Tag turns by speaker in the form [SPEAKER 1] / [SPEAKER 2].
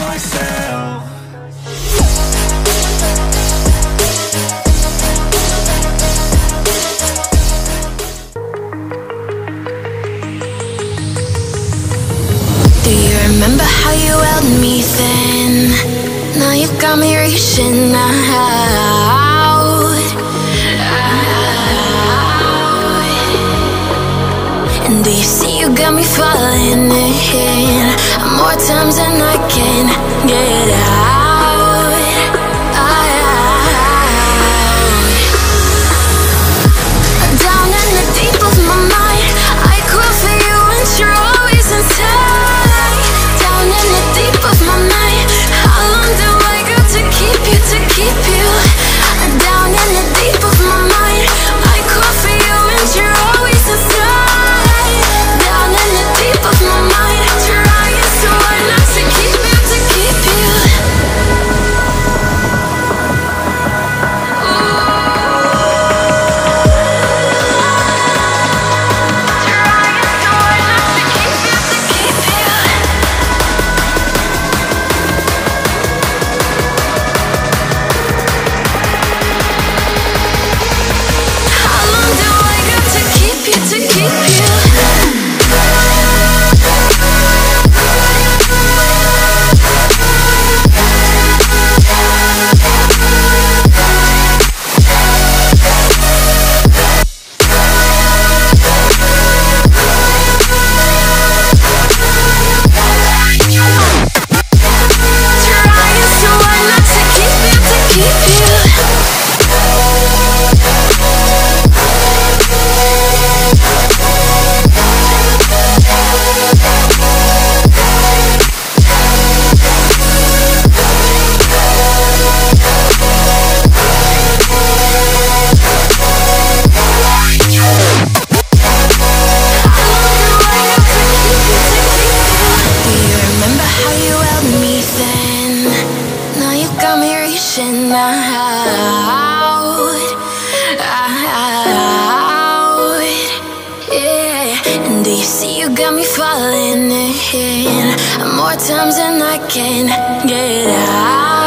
[SPEAKER 1] myself.
[SPEAKER 2] Do you remember how you held me then? Now you got me reaching out. And do you see you got me falling in more times than I can get out. Down in the deep of my mind, I crawl for you and you're always inside. Down in the deep of my mind, how long do I got to keep you, to keep you? Down in the deep of my mind, I crawl for you and you're always inside. Down in the deep of my mind, trying so hard not to keep you, to keep you. More times than I can get out.